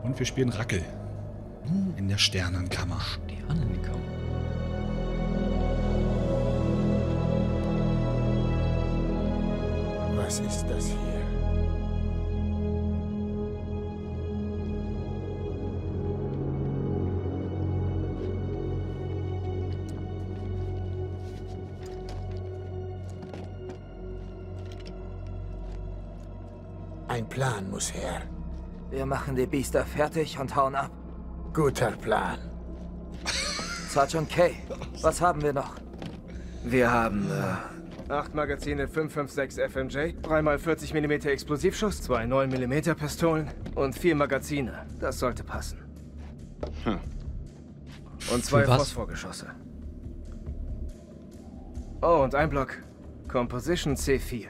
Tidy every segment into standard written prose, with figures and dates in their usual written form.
Und wir spielen Rackel. In der Sternenkammer. Sternenkammer. Was ist das hier? Ein Plan muss her. Wir machen die Biester fertig und hauen ab. Guter Plan. Sergeant Kay, was haben wir noch? Wir haben 8 Magazine 556 FMJ, 3x 40 mm Explosivschuss, 2 9 mm Pistolen und 4 Magazine. Das sollte passen. Und 2 Für was? Phosphorgeschosse. Oh, und ein Block Composition C4.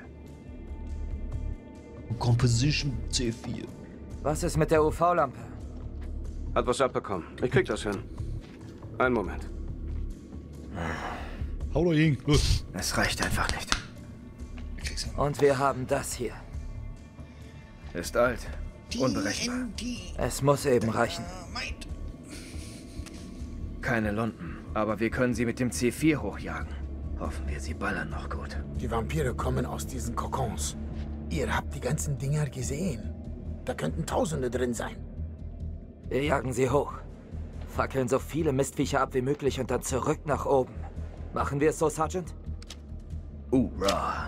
Composition C4. Was ist mit der UV-Lampe? Hat was abbekommen. Ich krieg das hin. Einen Moment. Hau doch hin, los. Es reicht einfach nicht. Und wir haben das hier. Ist alt. Unberechenbar. Es muss eben reichen. Keine Lunden. Aber wir können sie mit dem C4 hochjagen. Hoffen wir, sie ballern noch gut. Die Vampire kommen aus diesen Kokons. Ihr habt die ganzen Dinger gesehen. Da könnten Tausende drin sein. Wir jagen sie hoch. Fackeln so viele Mistviecher ab wie möglich und dann zurück nach oben. Machen wir es so, Sergeant? Raw.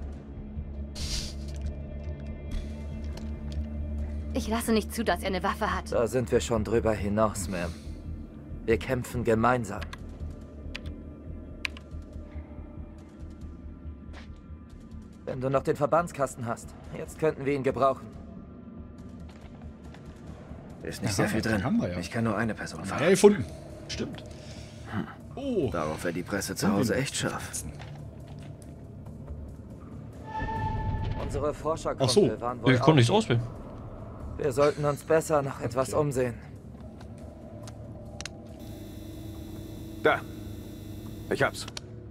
Ich lasse nicht zu, dass er eine Waffe hat. Da sind wir schon drüber hinaus, Ma'am. Wir kämpfen gemeinsam. Wenn du noch den Verbandskasten hast, jetzt könnten wir ihn gebrauchen. Ist nicht Ja, sehr viel den drin. haben wir ja. Ich kann nur eine Person Ja, fahren. gefunden. Stimmt. Oh. Darauf wäre die Presse zu Hause echt scharf. Unsere Ach so. Forschergruppe waren wohl Ich konnte auch nichts hier. auswählen. Wir sollten uns besser nach etwas umsehen. Da. Ich hab's.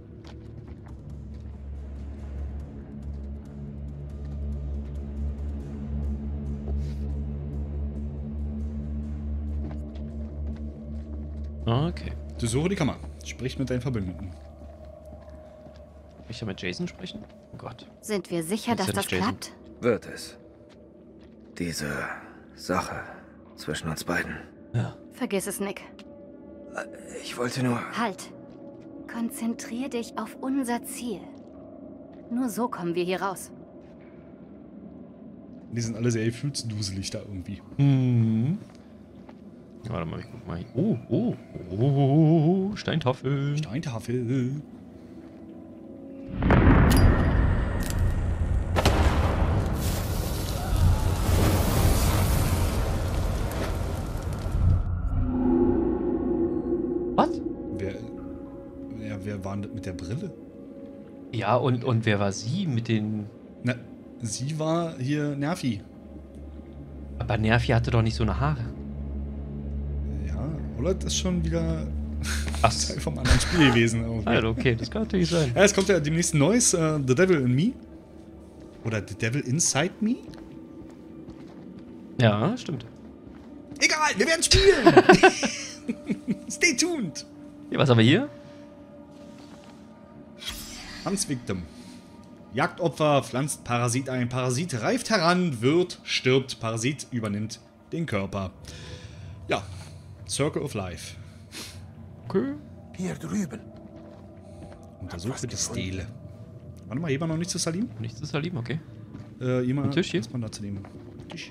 Okay. Durchsuche die Kammer. Sprich mit deinen Verbündeten. Ich ja mit Jason sprechen? Oh Gott. Sind wir sicher, Ist dass ja das nicht Jason. klappt? Wird es. Diese Sache zwischen uns beiden. Ja. Vergiss es, Nick. Ich wollte nur... Halt. Konzentrier dich auf unser Ziel. Nur so kommen wir hier raus. Die sind alle sehr gefühlsduselig da irgendwie. Hm. Warte mal, ich guck mal hier. Oh, Steintafel. Steintafel. Was? Wer war denn das mit der Brille? Ja, und wer war sie mit den... Na, sie war hier Nervi. Aber Nervi hatte doch nicht so eine Haare. Ja, oder? Das ist schon wieder Ach, Teil vom anderen Spiel gewesen. Irgendwie. also okay, das kann natürlich sein. Ja, es kommt ja demnächst ein neues The Devil in Me. Oder The Devil Inside Me. Ja, stimmt. Egal, wir werden spielen! Stay tuned! Ja, was haben wir hier? Hans Victim. Jagdopfer pflanzt Parasit ein. Parasit reift heran, wird, stirbt. Parasit übernimmt den Körper. Ja, Circle of Life. Okay. Hier drüben. Untersuche die Stele. Warte mal, hier war noch nicht zu Salim. Nichts zu Salim, okay. Jemand, Ein Tisch hier? was man da zu dem Tisch.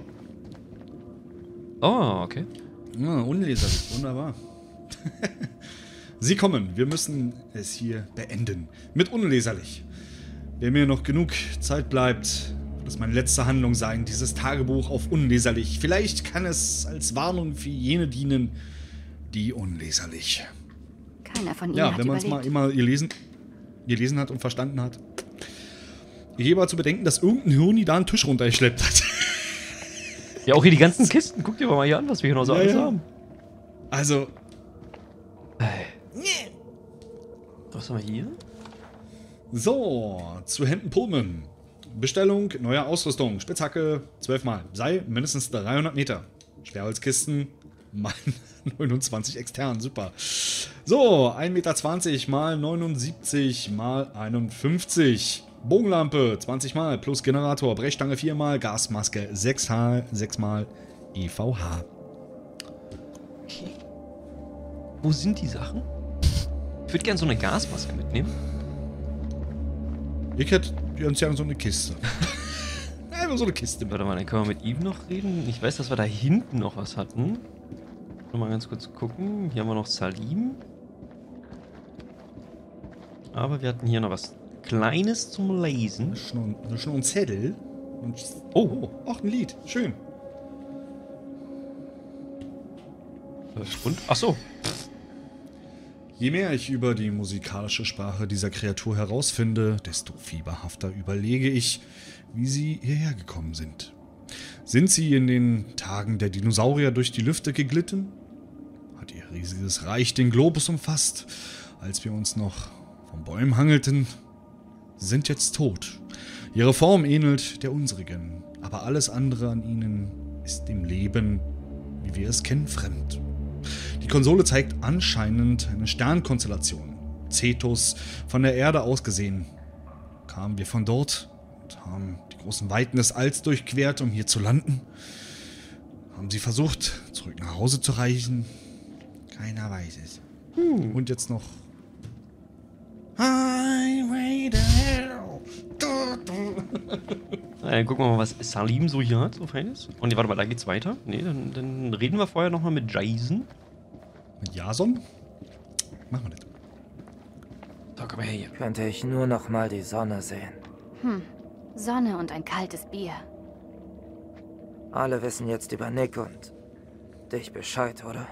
Oh, okay. Ja, unleserlich, wunderbar. Sie kommen, wir müssen es hier beenden. Mit unleserlich. Wenn mir noch genug Zeit bleibt, wird es meine letzte Handlung sein, dieses Tagebuch auf unleserlich. Vielleicht kann es als Warnung für jene dienen, die unleserlich. Keiner von ihnen Ja, hat wenn man es mal überlebt. immer gelesen hat und verstanden hat. Ich gebe aber zu bedenken, dass irgendein Hirni da einen Tisch runtergeschleppt hat. Ja, auch hier die ganzen Kisten. Guck dir mal hier an, was wir hier noch so Ja, alles ja. haben. Also, Was haben wir hier? so, zu Händen Pullman. Bestellung, neue Ausrüstung, Spitzhacke, 12 Mal. Seil, mindestens 300 Meter. Schwerholzkisten mal 29 extern, super. So, 1,20 Meter mal 79 mal 51. Bogenlampe 20 mal plus Generator, Brechstange 4 mal, Gasmaske 6 mal EVH. Okay. Wo sind die Sachen? Ich würde gerne so eine Gasmaske mitnehmen. Ich hätte ganz gerne so eine Kiste. Einfach so eine Kiste. Warte mal, dann können wir mit ihm noch reden. Ich weiß, dass wir da hinten noch was hatten. Mal ganz kurz gucken. Hier haben wir noch Salim. Aber wir hatten hier noch was Kleines zum Lesen. Das ist noch ein Zettel. Und auch ein Lied. Schön. Und? Ach so. Je mehr ich über die musikalische Sprache dieser Kreatur herausfinde, desto fieberhafter überlege ich, wie sie hierher gekommen sind. Sind sie in den Tagen der Dinosaurier durch die Lüfte geglitten? Hat ihr riesiges Reich den Globus umfasst, als wir uns noch von Bäumen hangelten? Sie sind jetzt tot. Ihre Form ähnelt der unsrigen, aber alles andere an ihnen ist dem Leben, wie wir es kennen, fremd. Die Konsole zeigt anscheinend eine Sternkonstellation. Cetus, von der Erde aus gesehen. Kamen wir von dort und haben die großen Weiten des Alls durchquert, um hier zu landen? Haben sie versucht, zurück nach Hause zu reisen? Keiner weiß es. Und jetzt noch Highway to Hell. Dann gucken wir mal, was Salim so hier hat, so Feines. Und nee, warte mal, da geht's weiter. Nee, dann reden wir vorher nochmal mit Jason. Mit Jason? Machen wir nicht. So, komm mal her hier. Könnte ich nur noch mal die Sonne sehen. Sonne und ein kaltes Bier. Alle wissen jetzt über Nick und dich Bescheid, oder?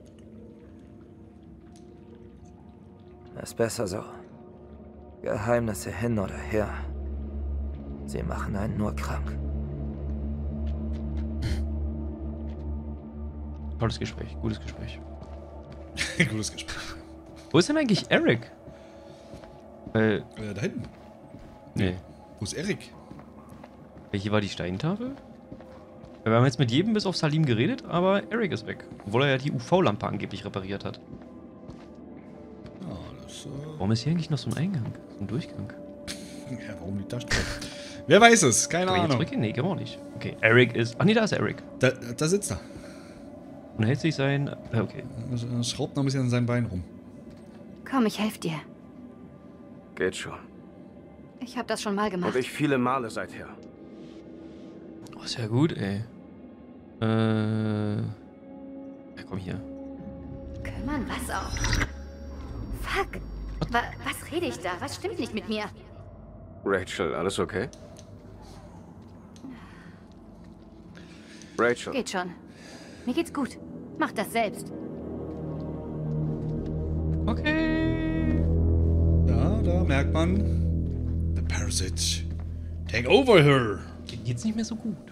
Ist besser so. Geheimnisse hin oder her. Sie machen einen nur krank. Tolles Gespräch, gutes Gespräch. Gutes Gespräch. Wo ist denn eigentlich Eric? Da hinten. Nee. Wo ist Erik? Hier war die Steintafel? Wir haben jetzt mit jedem bis auf Salim geredet, aber Eric ist weg. Obwohl er ja die UV-Lampe angeblich repariert hat. Ja, das, Warum ist hier eigentlich noch so ein Eingang? So ein Durchgang? Ja, warum liegt da Strom? Wer weiß es? Keine Kann man hier Ahnung. zurückgehen? Nee, kann man auch nicht. Okay, Eric ist... Ach nee, da ist Eric. Da sitzt er. Und hält sich sein... Okay. Schraubt noch ein bisschen an seinem Bein rum. Komm, ich helfe dir. Geht schon. Ich habe das schon mal gemacht. Und ich viele Male seither. Oh, ist ja gut, ey. Ja, komm hier. Kümmern, was auch. Fuck. Was rede ich da? Was stimmt nicht mit mir? Rachel, alles okay? Rachel. Geht schon. Mir geht's gut. Mach das selbst. Okay. Ja, da merkt man. The Parasite. Take over her. Geht's nicht mehr so gut.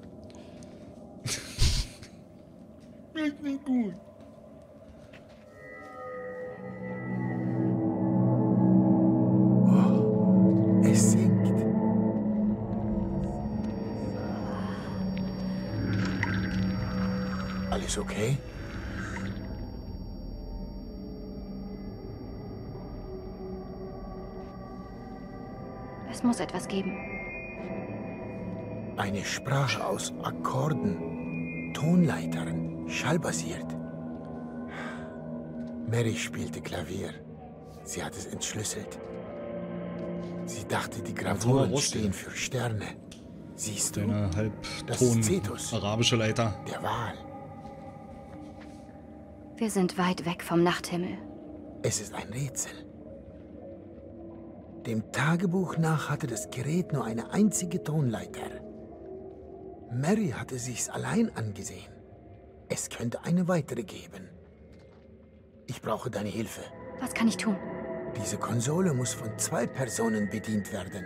Geht nicht gut. Es sinkt. Alles okay? Es muss etwas geben. Eine Sprache aus Akkorden, Tonleitern, schallbasiert. Mary spielte Klavier. Sie hat es entschlüsselt. Sie dachte, die Gravuren Russen. stehen für Sterne. Siehst du? Deine Das ist Halbton Cetus. arabische Leiter. Der Wal. Wir sind weit weg vom Nachthimmel. Es ist ein Rätsel. Dem Tagebuch nach hatte das Gerät nur eine einzige Tonleiter. Mary hatte sich's allein angesehen. Es könnte eine weitere geben. Ich brauche deine Hilfe. Was kann ich tun? Diese Konsole muss von 2 Personen bedient werden.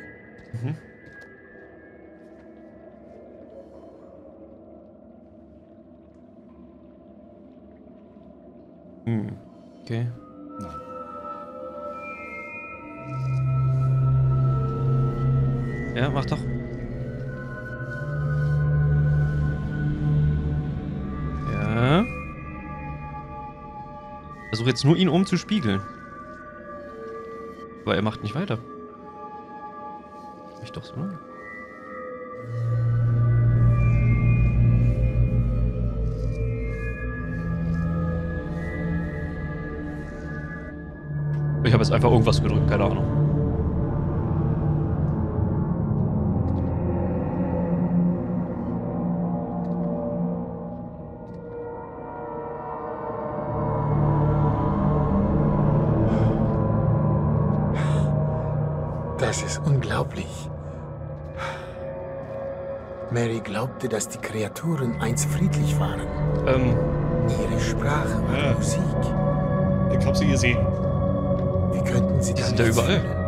Okay. Ja, mach doch. Versuche jetzt nur ihn umzuspiegeln. Aber er macht nicht weiter. Ich doch so, ne? Ich habe jetzt einfach irgendwas gedrückt, keine Ahnung. Das ist unglaublich. Mary glaubte, dass die Kreaturen einst friedlich waren. Ihre Sprache war Musik. Ich hab sie gesehen. Wie könnten sie Die da sind da nicht überall. fühlen?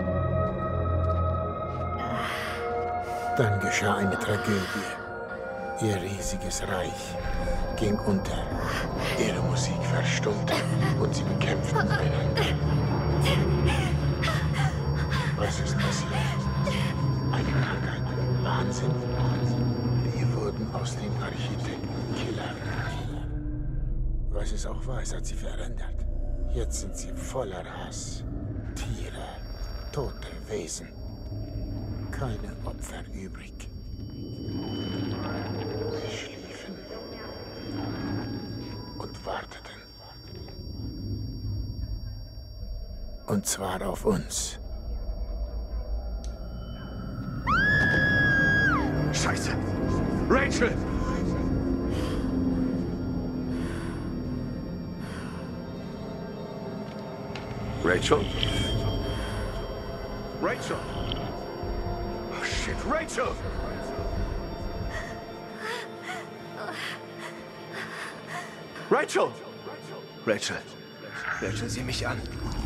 Dann geschah eine Tragödie. Ihr riesiges Reich ging unter. Ihre Musik verstummte und sie bekämpften einander. Was ist passiert? Eine Krankheit. Wahnsinn. Wir wurden aus den Architekten Killer. Was es auch war, es hat sie verändert. Jetzt sind sie voller Hass. Tiere, tote Wesen. Keine Opfer übrig. Sie schliefen und warteten. Und zwar auf uns. Scheiße! Rachel! Rachel? Rachel! Oh shit, Rachel! Rachel! Rachel! Rachel, sieh mich an.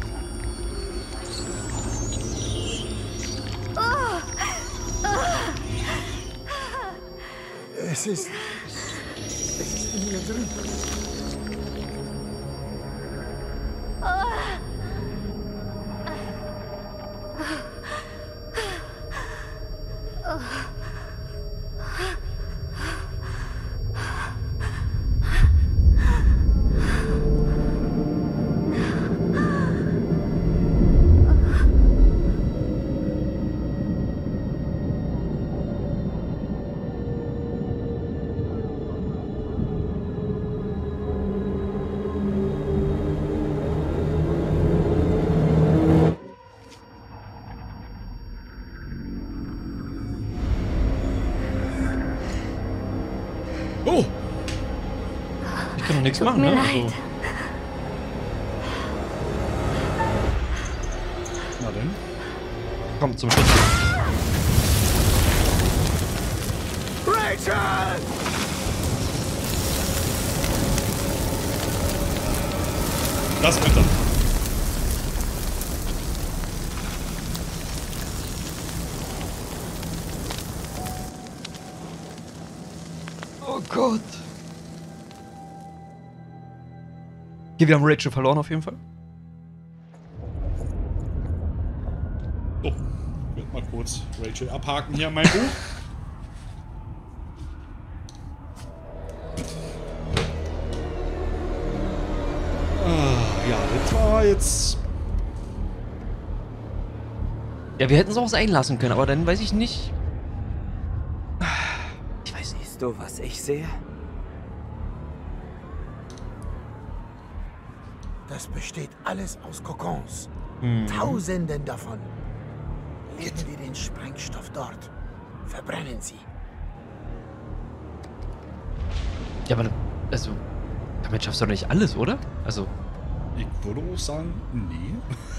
Es ist in mir drin. Oh! Ich kann doch nichts Tut machen, mir ne? leid. Also, Na denn? komm zum Schluss. Rachel! Das bitte. Oh Gott. Hier, wir haben Rachel verloren auf jeden Fall. So, ich werde mal kurz Rachel abhaken hier an mein Buch. Ja, das war jetzt... Ja, wir hätten es auch sein lassen können, aber dann weiß ich nicht. Ich weiß nicht. Siehst du, was ich sehe? Das besteht alles aus Kokons. Tausenden davon. Legen wir den Sprengstoff dort. Verbrennen sie. Ja, aber also, damit schaffst du doch nicht alles, oder? Also, Ich würde auch sagen, nee.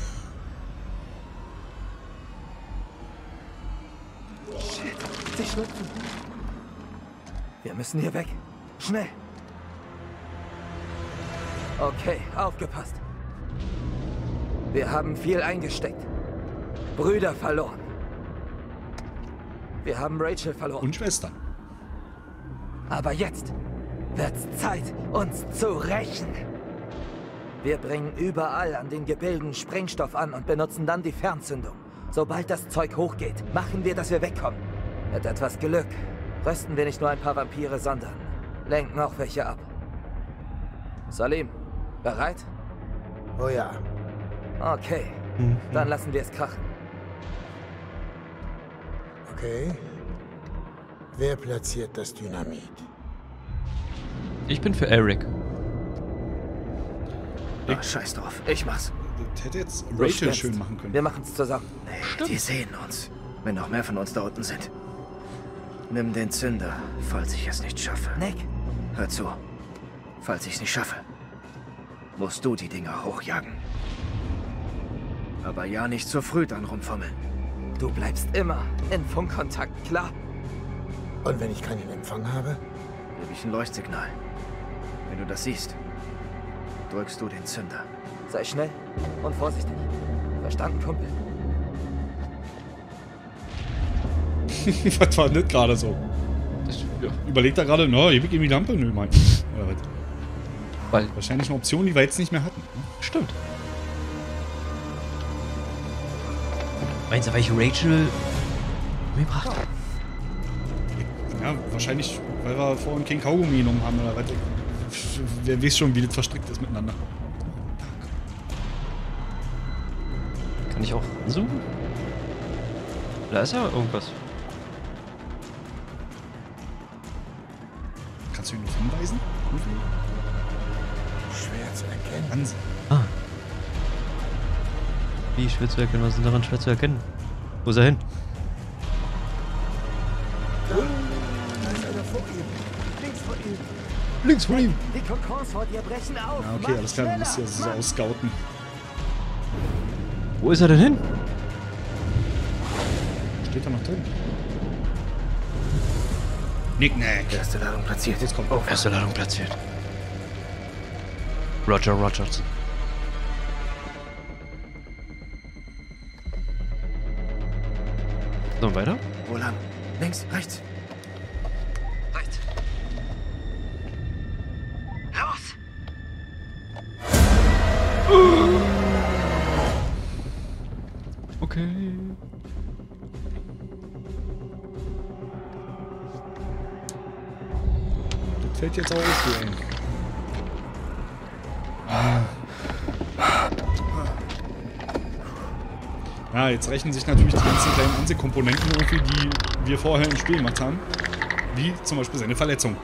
Sie schlüpfen. Wir müssen hier weg. Schnell. Okay, aufgepasst. Wir haben viel eingesteckt. Brüder verloren. Wir haben Rachel verloren. Und Schwestern. Aber jetzt wird's Zeit, uns zu rächen. Wir bringen überall an den Gebilden Sprengstoff an und benutzen dann die Fernzündung. Sobald das Zeug hochgeht, machen wir, dass wir wegkommen. Mit etwas Glück rösten wir nicht nur ein paar Vampire, sondern lenken auch welche ab. Salim, bereit? Oh ja. Okay, dann lassen wir es krachen. Okay. Wer platziert das Dynamit? Ich bin für Eric. Ach, scheiß drauf. Ich mach's. Das hätte jetzt Du Rachel spinnst. schön machen können. Wir machen's zusammen. Nee, die sehen uns. Wenn noch mehr von uns da unten sind. Nimm den Zünder, falls ich es nicht schaffe. Nick, Hör zu. Falls ich es nicht schaffe, musst du die Dinger hochjagen. Aber ja nicht zu früh dann rumfummeln. du bleibst immer in Funkkontakt, klar? Und wenn ich keinen Empfang habe? Gebe ich ein Leuchtsignal. Wenn du das siehst, drückst du den Zünder. Sei schnell und vorsichtig. Verstanden, Kumpel? Was war das gerade so? Ja. Überlegt er gerade, no, ewig in die Lampe? Nö, mein. Oder was? Weil, Wahrscheinlich eine Option, die wir jetzt nicht mehr hatten. stimmt. Meinst du, welche Rachel umgebracht hat? Ja, wahrscheinlich, weil wir vorhin kein Kaugummi genommen haben oder was. Wer weiß schon, wie das verstrickt ist miteinander. Kann ich auch zoomen? Da ist ja irgendwas. Kannst du ihn noch hinweisen? Schwer zu erkennen. Wahnsinn. Ah. Wie schwer zu erkennen? Was ist denn daran schwer zu erkennen? Wo ist er hin? Da ist einer vor ihm. Links vor ihm. Links von ihm. Die Kokons vor dir brechen auf. Ja, okay, alles klar, du musst ja so ausscouten. Wo ist er denn hin? Steht da noch drin? Nicknack. Erste Ladung platziert. Jetzt kommt Erste Ladung platziert. Roger Rogers. So, weiter? Wo lang? Links, rechts. Rechts. Los! Okay. Das fällt jetzt auch auf hier ein. Ja, jetzt rechnen sich natürlich die ganzen kleinen Einzelkomponenten irgendwie, die wir vorher im Spiel gemacht haben. Wie zum Beispiel seine Verletzung.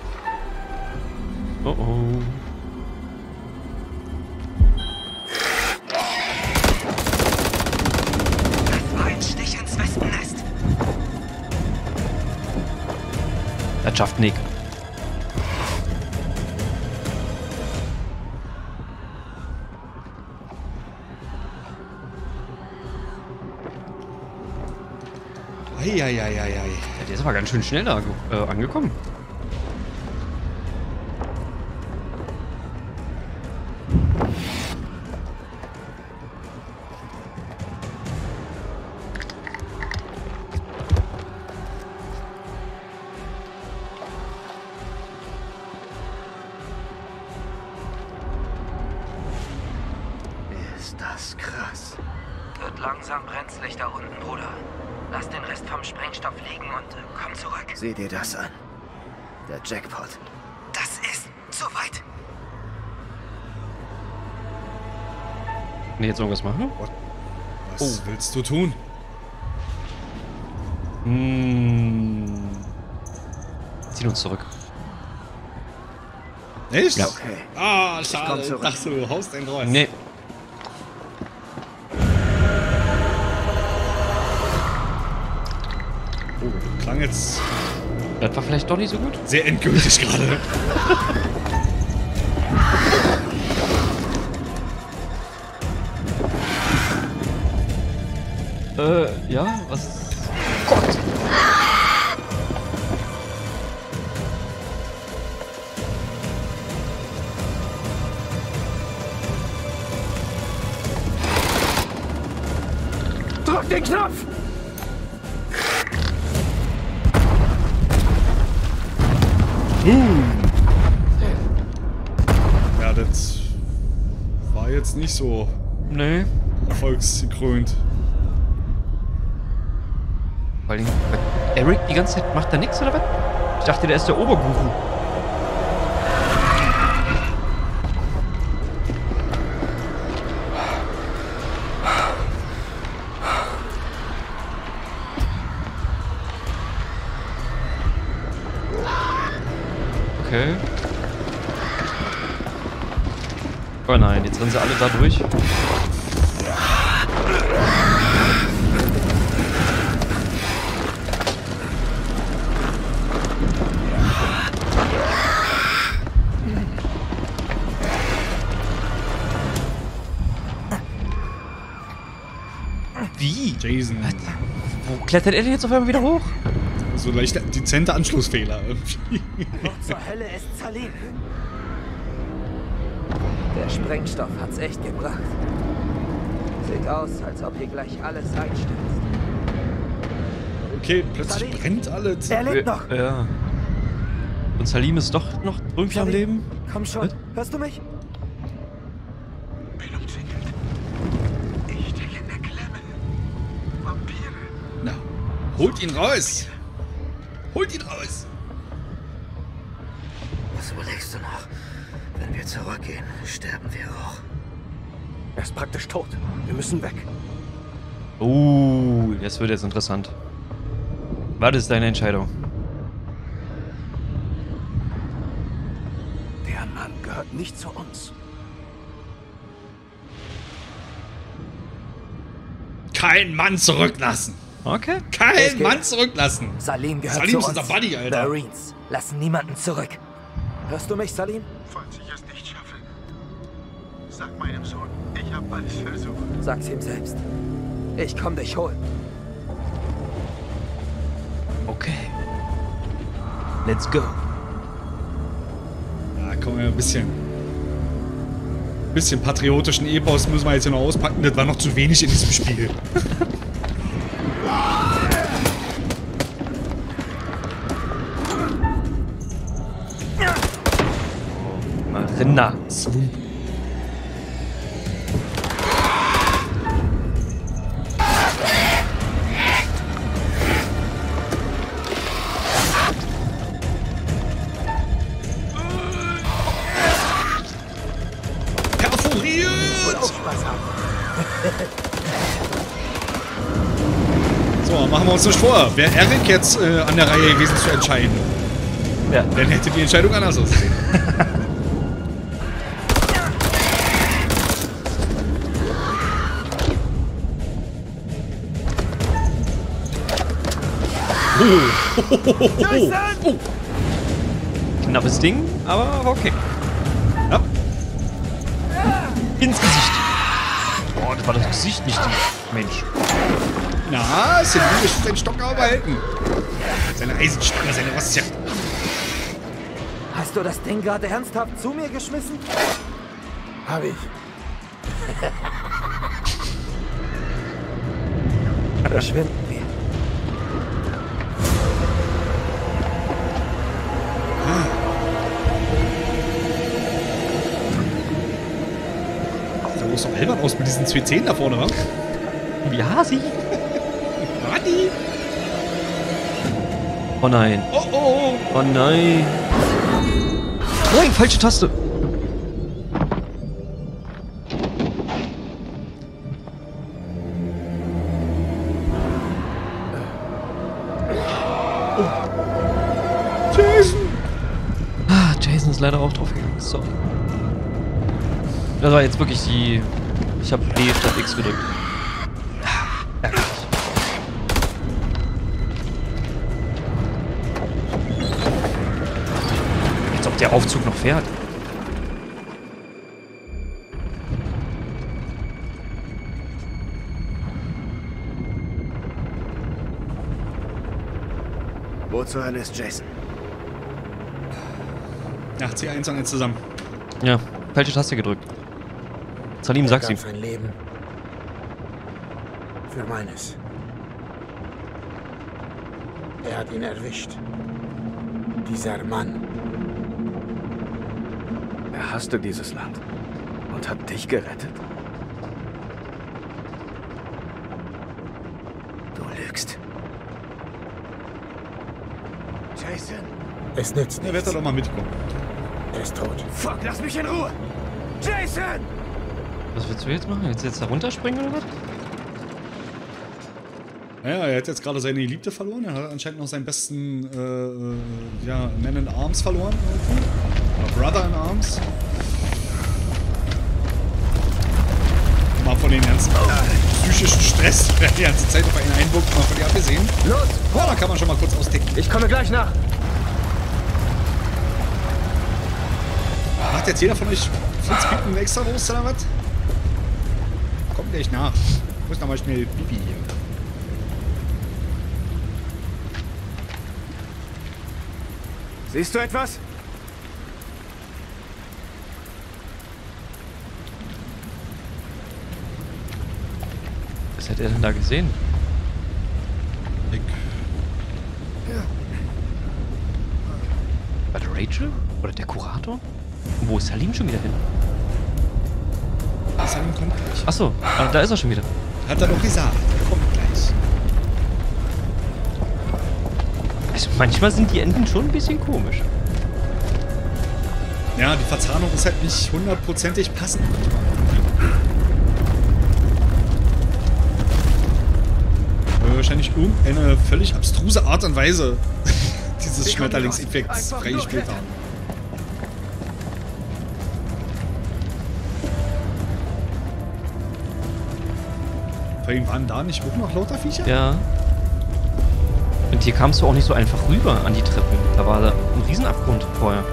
Oh oh. Das war ein Stich ins Wespennest. Das schafft Nick. Eieieiei. Ja, der ist aber ganz schön schnell da angekommen. Ist das krass. Wird langsam brenzlig da unten, Bruder. Lass den Rest vom Sprengstoff liegen und komm zurück. Sieh dir das an. Der Jackpot. Das ist zu weit. Kann ich jetzt irgendwas machen? Was willst du tun? Ziehen uns zurück. Echt? Ja. Okay. Ah, komm schade. Ich zurück. dachte, du haust einen raus. Nee. Oh, klang jetzt Das war vielleicht doch nicht so gut. sehr endgültig gerade. Ja, was? Drück den Knopf! Ja, das war jetzt nicht so Nee. erfolgsgekrönt. Vor allem, Eric die ganze Zeit macht da nichts oder was? Ich dachte, der ist der Oberguru. Okay. Oh nein, jetzt rennen sie alle da durch. Wie? Jason. Wo klettert er denn jetzt auf einmal wieder hoch? So leicht dezente Anschlussfehler irgendwie. Wo zur Hölle ist Salim? Der Sprengstoff hat's echt gebracht. Sieht aus, als ob hier gleich alles einstürzt. Okay, plötzlich Salim. brennt alles. Er lebt noch! Ja. Und Salim ist doch noch irgendwie am Salim, Leben? Komm schon, Was? hörst du mich? Bin umzingelt. Ich stecke in der Klemme. Vampire. Na, holt ihn raus! Holt ihn raus! Was überlegst du noch? Wenn wir zurückgehen, sterben wir auch. Er ist praktisch tot. Wir müssen weg. Das wird jetzt interessant. Was ist deine Entscheidung? Der Mann gehört nicht zu uns. Kein Mann zurücklassen! Okay. Kein Mann zurücklassen! Salim gehört Salim zu ist uns. unser Buddy, Alter. Marines lassen niemanden zurück. Hörst du mich, Salim? Falls ich es nicht schaffe, sag meinem Sohn, ich habe alles versucht. Sag's ihm selbst. Ich komm dich holen. Okay. Let's go. Ja, komm, ein bisschen patriotischen Epos müssen wir jetzt hier noch auspacken. Das war noch zu wenig in diesem Spiel. Marina. Perforiert! Auch Spaß haben. So, machen wir uns nicht vor. Wäre Eric jetzt an der Reihe gewesen zu entscheiden, Ja. dann hätte die Entscheidung anders ausgesehen. Oh. Knappes Ding, aber okay. Ja. Ins Gesicht. Boah, das war das Gesicht, nicht die Mensch. Na, Celine ist seinen Stock aber behalten. Seine Eisenstange, seine Rostja. Hast du das Ding gerade ernsthaft zu mir geschmissen? Hab ich. Verschwinden wir. Da muss doch albern aus mit diesen 2 Zähnen da vorne, wa? Ja, sie. Radi! Oh nein. Oh, oh, Oh nein. Nein, falsche Taste. Jason! Ah, Jason ist leider auch draufgegangen. Sorry. Das war jetzt wirklich die... Ich habe B statt X gedrückt. Ärgerlich. Als ob der Aufzug noch fährt. Wo zur Hölle ist Jason? Ja, C1 an zusammen. Ja, falsche Taste gedrückt. Salim, sag's ihm. gab sein Leben. Für meines. Er hat ihn erwischt. Dieser Mann. Er hasste dieses Land und hat dich gerettet. Du lügst. Jason! Es nützt Der wird nichts. doch mal mitkommen. Er ist tot. Fuck, lass mich in Ruhe! Jason! Was willst du jetzt machen? Willst du jetzt da runterspringen oder was? Naja, er hat jetzt gerade seine Geliebte verloren. Er hat anscheinend noch seinen besten ja, Man in Arms verloren. Irgendwie. Oder Brother in Arms. Mal von den ganzen psychischen Stress, der die ganze Zeit auf einen einwirkt, mal von dir abgesehen. Los! Ja, da kann man schon mal kurz austicken. Ich komme gleich nach. Macht jetzt jeder von euch Flitzpiepen extra Rost oder was? Kommt gleich nach. Ich muss noch mal schnell Pipi hier. Siehst du etwas? Was hat er denn da gesehen? War das Rachel? Oder der Kurator? Und wo ist Salim schon wieder hin? Salim kommt gleich. Achso, da ist er schon wieder. Hat er doch gesagt. Er kommt gleich. Also manchmal sind die Enden schon ein bisschen komisch. Ja, die Verzahnung ist halt nicht hundertprozentig passend. Wahrscheinlich irgendeine völlig abstruse Art und Weise dieses Schmetterlingseffekts freigespielt haben. Vor allem waren da nicht auch noch lauter Viecher? Ja. Und hier kamst du auch nicht so einfach rüber an die Treppen. Da war ein Riesenabgrund vorher.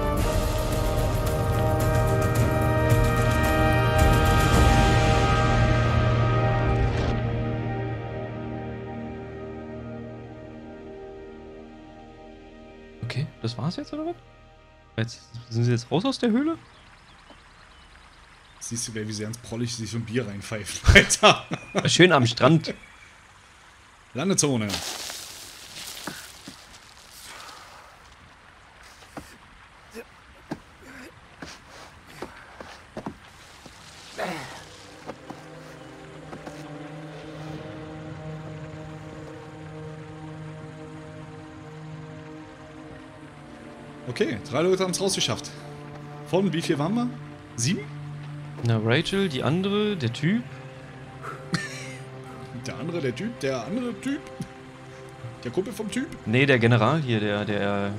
Okay, das war's jetzt, oder was? Jetzt sind sie jetzt raus aus der Höhle? Siehst du, wie sie ganz prollig sich so ein Bier reinpfeift. Alter. Schön am Strand. Landezone. Okay, 3 Leute haben es rausgeschafft. Von wie viel waren wir? 7? Na, Rachel, die andere, der Typ. Der andere, der Typ, der andere Typ. Der Kumpel vom Typ. Nee, der General hier, der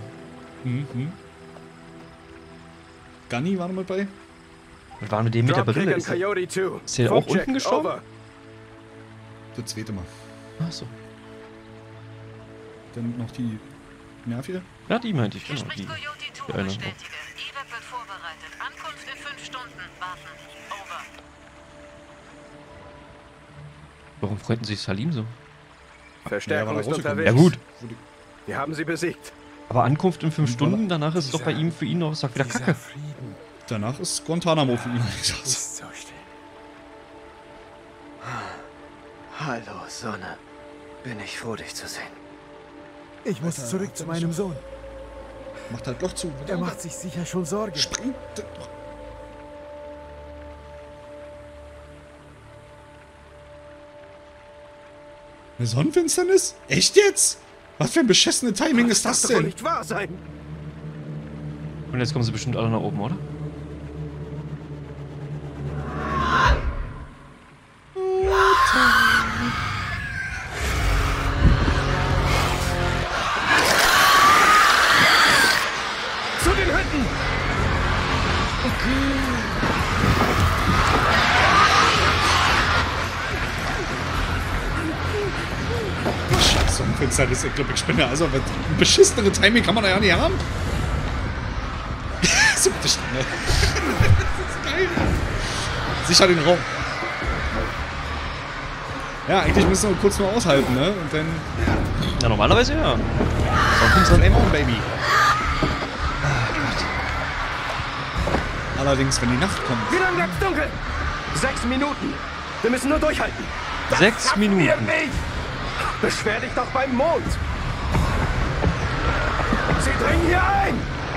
Gunny war noch mit bei. Was war mit dem mit der Brille? Ist der auch unten gestorben? Das zweite Mal. Achso. Dann noch die Nervige. Ja, die meinte ich, genau. Hier Die spricht Coyote 2, eine. bestätige. E-Web wird vorbereitet. Ankunft in 5 Stunden. Warten. Over. Warum freunden sich Salim so? Verstärkung ist unterwegs. Ja gut, Wir haben sie besiegt. aber Ankunft in 5 Stunden, danach ist es doch bei ihm für ihn noch sagt wieder Kacke. Frieden Danach ist Guantanamo für ihn. ist so still. Hallo, Sonne. Bin ich froh, dich zu sehen. Ich muss zurück zu meinem Sohn. Macht halt Loch zu. Er macht sich sicher schon Sorgen. Springt. Eine Sonnenfinsternis? Echt jetzt? Was für ein beschissenes Timing ist das Das kann doch wohl denn? nicht wahr sein. Und jetzt kommen sie bestimmt alle nach oben, oder? Zu den Hütten! Scheiße, Sonnenfinsternis, ich glaube, ich spinne. Also, ein beschissenere Timing kann man da ja nicht haben. Siebte Stunde. Das ist geil. Sicher den Raum. Ja, eigentlich müssen wir kurz nur aushalten, ne? Und dann. Ja, normalerweise ja. Flame on, Baby. Allerdings, wenn die Nacht kommt. Wie lange wird's dunkel? 6 Minuten. Wir müssen nur durchhalten. 6 Schaffen wir Minuten. nicht. Beschwer dich doch beim Mond. Sie dringen hier ein.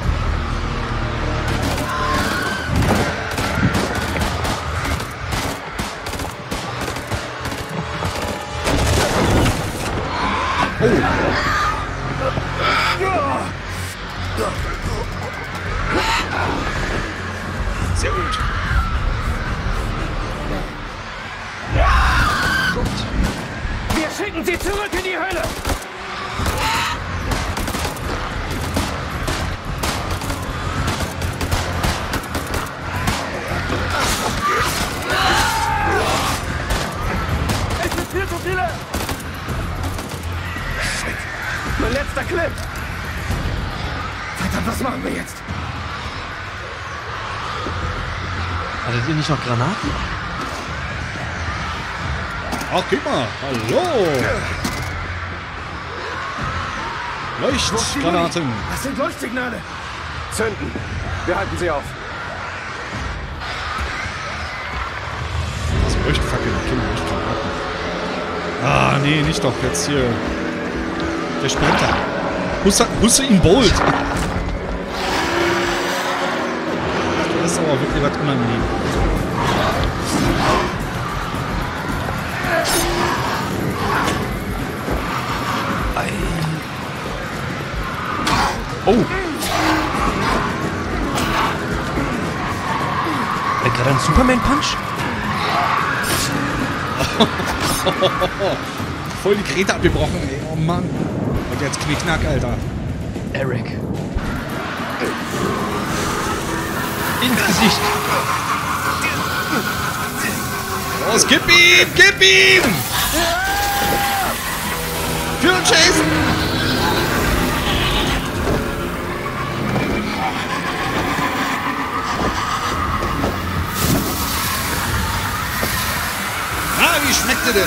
Sehr gut. Wir Schicken Sie zurück in die Hölle! Es sind viel zu viele! Shit! Mein letzter Clip! Verdammt, was machen wir jetzt? Hattet ihr nicht noch Granaten? Ach, guck mal. Hallo. Leuchtgranaten. Das sind Leuchtsignale! Zünden. Wir halten sie auf. Das Leuchtfackeln. Leuchtgranaten. Ah, nee, nicht doch. Jetzt hier. Der Sprinter. Hussein Bolt. Das ist aber wirklich was unangenehm. Oh! Gerade ein Superman-Punch? Voll die Krete abgebrochen, ey. Oh Mann. Und jetzt Knickknack, Alter. Eric. Ins Gesicht. Los, gib ihm! Gib ihm! Für Jason! Ah, wie schmeckt dir das?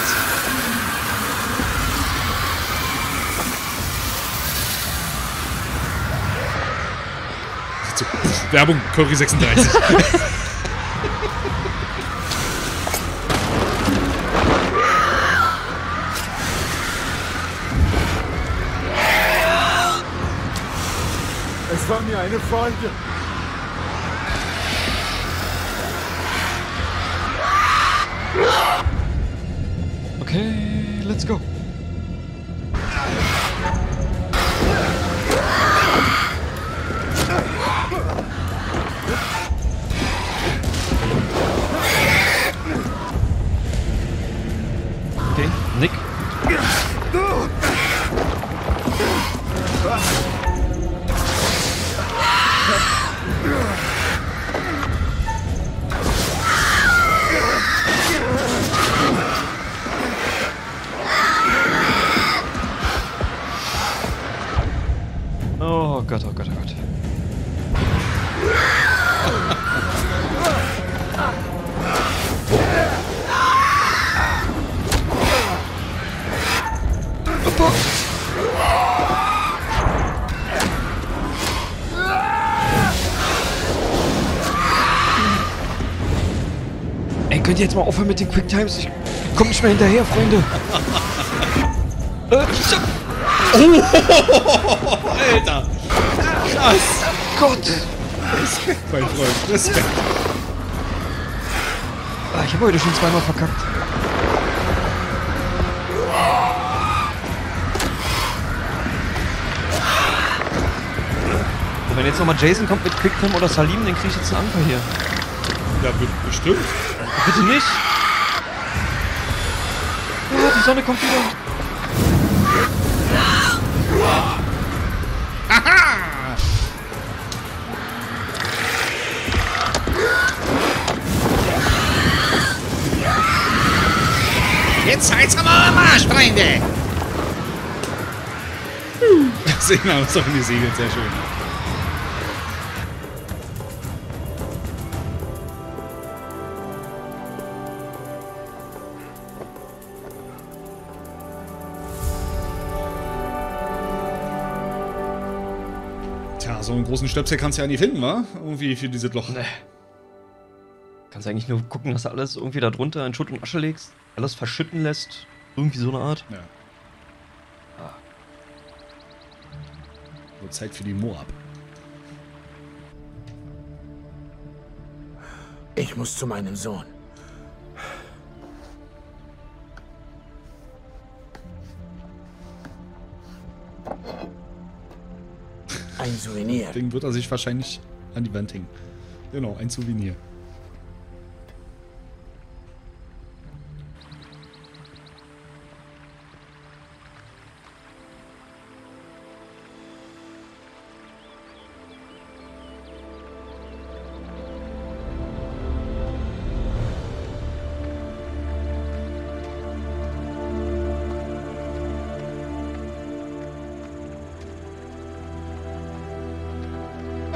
Werbung, Curry 36. Es war mir eine Freude. Okay, let's go. Okay, Nick. Oh Gott, oh Gott, oh Gott. Ey, könnt ihr jetzt mal aufhören mit den Quicktimes? Ich komm nicht mehr hinterher, Freunde. Alter! Krass! Gott! Respekt, mein Freund, Respekt. Ah, ich habe heute schon zweimal verkackt. Und wenn jetzt nochmal Jason kommt mit Quicktime oder Salim, dann krieg ich jetzt einen Anker hier. Ja, bestimmt. Bitte nicht! Ja, die Sonne kommt wieder. Aha! Jetzt heiz aber am Arsch, Freunde! Sehen wir uns doch in die Segel, sehr schön. Tja, so einen großen Stöpsel kannst du ja nie finden, wa? Irgendwie für dieses Loch. Nee. Kannst eigentlich nur gucken, dass du alles irgendwie da drunter in Schutt und Asche legst, alles verschütten lässt. Irgendwie so eine Art. Ja. Wird Zeit für die Moab. Ich muss zu meinem Sohn. Ein Souvenir. Deswegen wird er sich wahrscheinlich an die Wand hängen. Genau, ein Souvenir.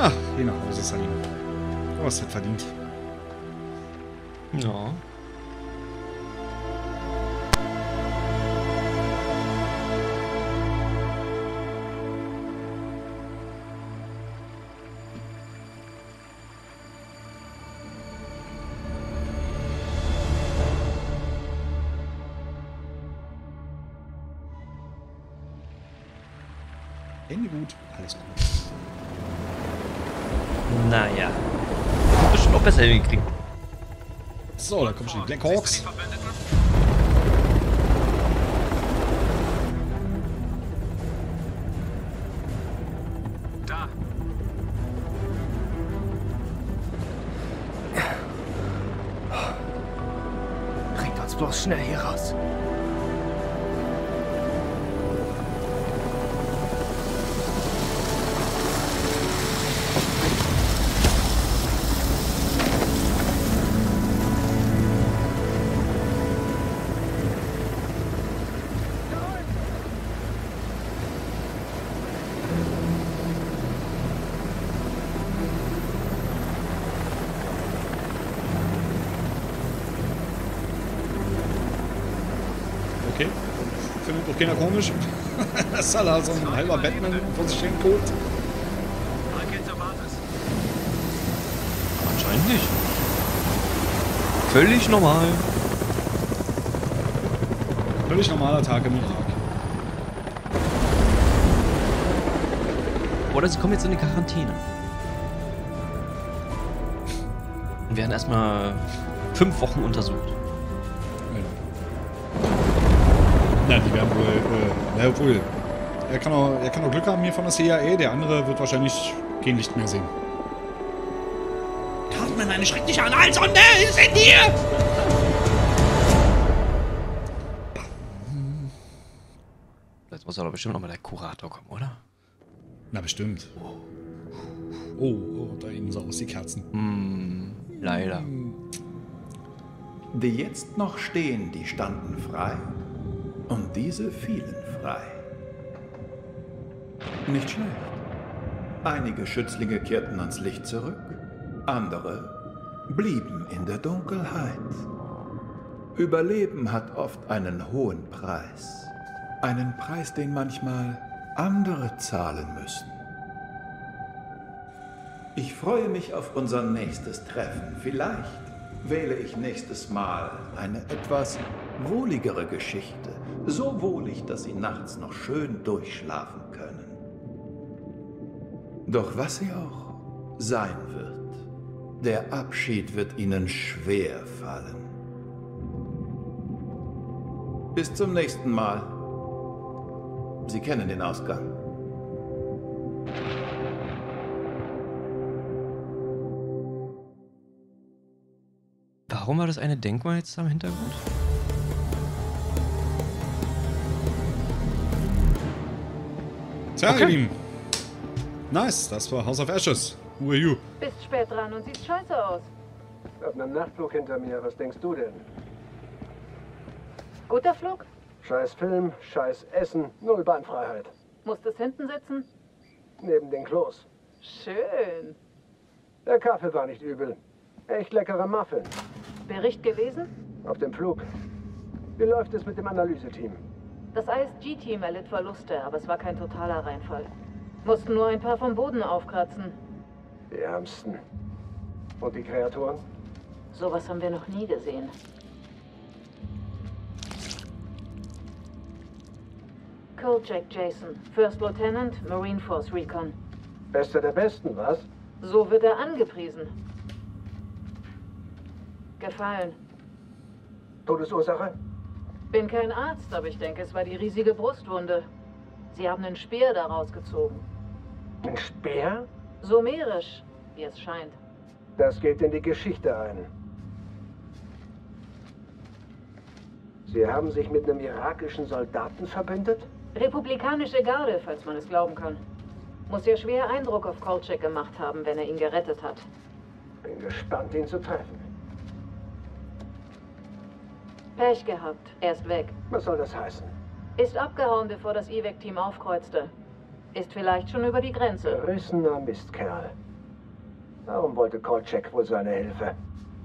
Ach, je nach Hause, Salim. Du hast halt verdient. Ja. Ende gut, alles gut. Naja. Wird bestimmt auch besser hingekriegt. So, da kommen schon die Blackhawks. Da. Bringt uns bloß schnell hier raus. Okay. Findet doch keiner komisch. Dass Salah so ein halber Batman vor sich hin guckt. Anscheinend nicht. Völlig normal. Völlig normaler Tag im Irak. Oder sie kommen jetzt in die Quarantäne. Und werden erstmal 5 Wochen untersucht. Ja, die werden wohl, na obwohl, er kann auch Glück haben hier von der CIA, der andere wird wahrscheinlich kein Licht mehr sehen. Cartman, eine schreckliche Analsonde ist in dir! Jetzt muss aber bestimmt noch mal der Kurator kommen, oder? Na bestimmt. Oh, da innen so aus die Kerzen. Leider. Die jetzt noch stehen, die standen frei. Und diese fielen frei. Nicht schlecht. Einige Schützlinge kehrten ans Licht zurück. Andere blieben in der Dunkelheit. Überleben hat oft einen hohen Preis. Einen Preis, den manchmal andere zahlen müssen. Ich freue mich auf unser nächstes Treffen. Vielleicht wähle ich nächstes Mal eine etwas wohligere Geschichte. So wohlig, dass Sie nachts noch schön durchschlafen können. Doch was sie auch sein wird, der Abschied wird Ihnen schwer fallen. Bis zum nächsten Mal. Sie kennen den Ausgang. Warum war das eine Denkmal jetzt am Hintergrund? Tja, ihr Lieben. Nice, das war House of Ashes. Who are you? Bist spät dran und siehst scheiße aus. Ich hab einen Nachtflug hinter mir. Was denkst du denn? Guter Flug? Scheiß Film, scheiß Essen, null Beinfreiheit. Musstest hinten sitzen? Neben den Klos. Schön. Der Kaffee war nicht übel. Echt leckere Muffin. Bericht gelesen? Auf dem Flug. Wie läuft es mit dem Analyseteam? Das ISG-Team erlitt Verluste, aber es war kein totaler Reinfall. Mussten nur ein paar vom Boden aufkratzen. Die Ärmsten. Und die Kreaturen? Sowas haben wir noch nie gesehen. Kolchak Jason, First Lieutenant, Marine Force Recon. Bester der Besten, was? So wird er angepriesen. Gefallen. Todesursache? Bin kein Arzt, aber ich denke, es war die riesige Brustwunde. Sie haben einen Speer daraus gezogen. Ein Speer? Sumerisch, wie es scheint. Das geht in die Geschichte ein. Sie haben sich mit einem irakischen Soldaten verbündet? Republikanische Garde, falls man es glauben kann. Muss ja schwer Eindruck auf Kolchak gemacht haben, wenn er ihn gerettet hat. Bin gespannt, ihn zu treffen. Pech gehabt, er ist weg. Was soll das heißen? Ist abgehauen, bevor das Evac-Team aufkreuzte. Ist vielleicht schon über die Grenze. Gerissener Mistkerl. Warum wollte Kolchak wohl seine Hilfe?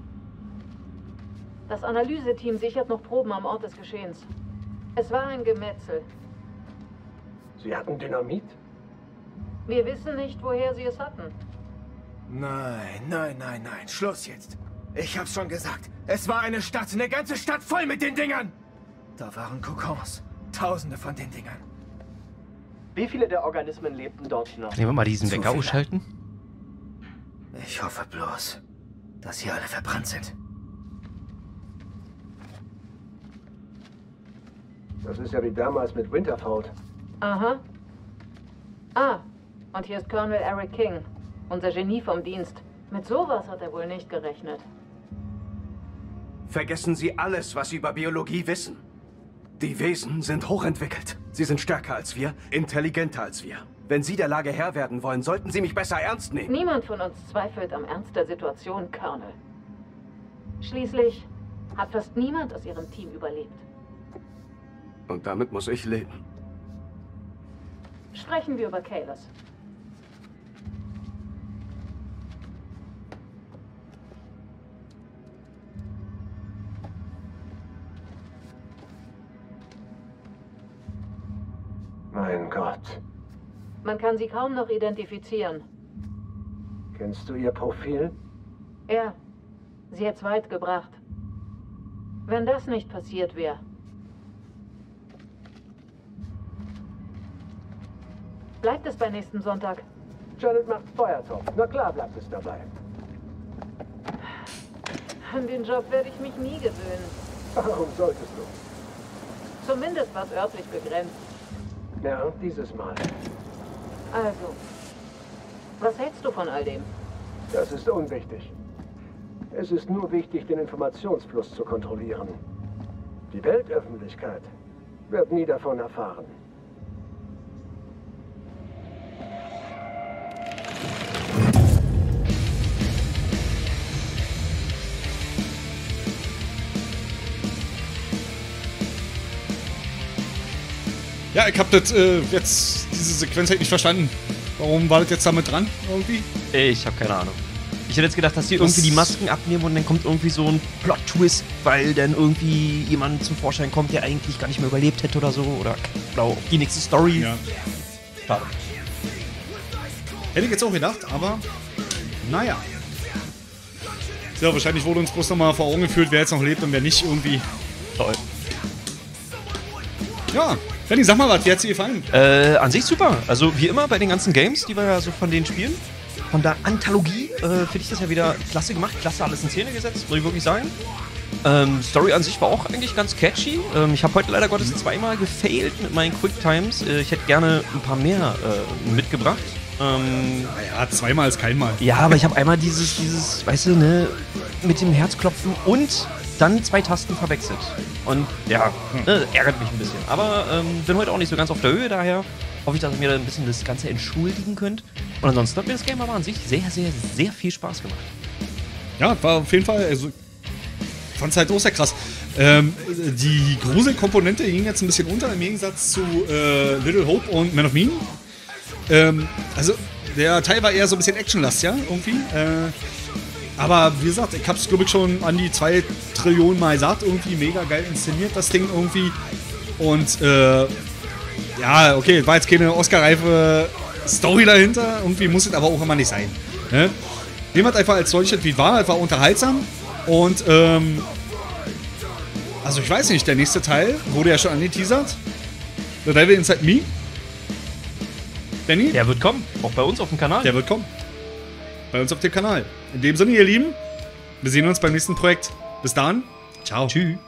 Das Analyseteam sichert noch Proben am Ort des Geschehens. Es war ein Gemetzel. Sie hatten Dynamit? Wir wissen nicht, woher sie es hatten. Nein, nein, nein, nein. Schluss jetzt. Ich hab's schon gesagt. Es war eine Stadt, eine ganze Stadt voll mit den Dingern. Da waren Kokons. Tausende von den Dingern. Wie viele der Organismen lebten dort noch? Nehmen wir mal diesen Zu Wecker viele. ausschalten. Ich hoffe bloß, dass hier alle verbrannt sind. Das ist ja wie damals mit Winterfold. Aha. Ah, und hier ist Colonel Eric King, unser Genie vom Dienst. Mit sowas hat er wohl nicht gerechnet. Vergessen Sie alles, was Sie über Biologie wissen. Die Wesen sind hochentwickelt. Sie sind stärker als wir, intelligenter als wir. Wenn Sie der Lage Herr werden wollen, sollten Sie mich besser ernst nehmen. Niemand von uns zweifelt am Ernst der Situation, Colonel. Schließlich hat fast niemand aus Ihrem Team überlebt. Und damit muss ich leben. Sprechen wir über Kalos. Mein Gott. Man kann sie kaum noch identifizieren. Kennst du ihr Profil? Ja, sie hat's weit gebracht. Wenn das nicht passiert wäre. Bleibt es bei nächsten Sonntag? Janet macht Feuertopf. Na klar bleibt es dabei. An den Job werde ich mich nie gewöhnen. Warum solltest du? Zumindest was örtlich begrenzt. Ja, dieses Mal. Also, was hältst du von all dem? Das ist unwichtig. Es ist nur wichtig, den Informationsfluss zu kontrollieren. Die Weltöffentlichkeit wird nie davon erfahren. Ja, ich hab das jetzt, diese Sequenz nicht verstanden. Warum war das jetzt damit dran, irgendwie? Ich habe keine Ahnung. Ich hätte jetzt gedacht, dass die irgendwie die Masken abnehmen und dann kommt irgendwie so ein Plot-Twist, weil dann irgendwie jemand zum Vorschein kommt, der eigentlich gar nicht mehr überlebt hätte oder so. Oder blau, die nächste Story. Ja. Schade. Hätte ich jetzt auch gedacht, aber naja. Ja, wahrscheinlich wurde uns bloß nochmal vor Augen geführt, wer jetzt noch lebt und wer nicht irgendwie. Toll. Ja, Benni, sag mal was, wie hat's dir gefallen? An sich super. Also wie immer bei den ganzen Games, die wir ja so von denen spielen. Von der Anthologie finde ich das ja wieder klasse gemacht. Klasse alles in Szene gesetzt, muss ich wirklich sagen. Story an sich war auch eigentlich ganz catchy. Ich habe heute leider Gottes zweimal gefailt mit meinen Quicktimes. Ich hätte gerne ein paar mehr mitgebracht. Naja, zweimal ist kein Mal. Ja, aber ich habe einmal dieses, weißt du, ne, mit dem Herzklopfen und dann 2 Tasten verwechselt. Und ja, ärgert mich ein bisschen. Aber bin heute auch nicht so ganz auf der Höhe, daher hoffe ich, dass ihr mir ein bisschen das Ganze entschuldigen könnt. Und ansonsten hat mir das Game aber an sich sehr, sehr, sehr viel Spaß gemacht. Ja, war auf jeden Fall, also ich fand's halt auch sehr krass. Die Gruselkomponente ging jetzt ein bisschen unter im Gegensatz zu Little Hope und Man of Medan. Also der Teil war eher so ein bisschen actionlastig, ja, irgendwie. Aber wie gesagt, ich hab's glaube ich schon an die 2 Trillionen Mal gesagt, irgendwie mega geil inszeniert, das Ding irgendwie. Und ja, okay, war jetzt keine Oscar-reife Story dahinter, irgendwie muss es aber auch immer nicht sein. Ne? Nehmen wir einfach als solches, wie es war unterhaltsam. Und also ich weiß nicht, der nächste Teil wurde ja schon angeteasert. The Devil Inside Me. Benni? Der wird kommen, auch bei uns auf dem Kanal. Der wird kommen. Bei uns auf dem Kanal. In dem Sinne, ihr Lieben, wir sehen uns beim nächsten Projekt. Bis dann. Ciao. Tschüss.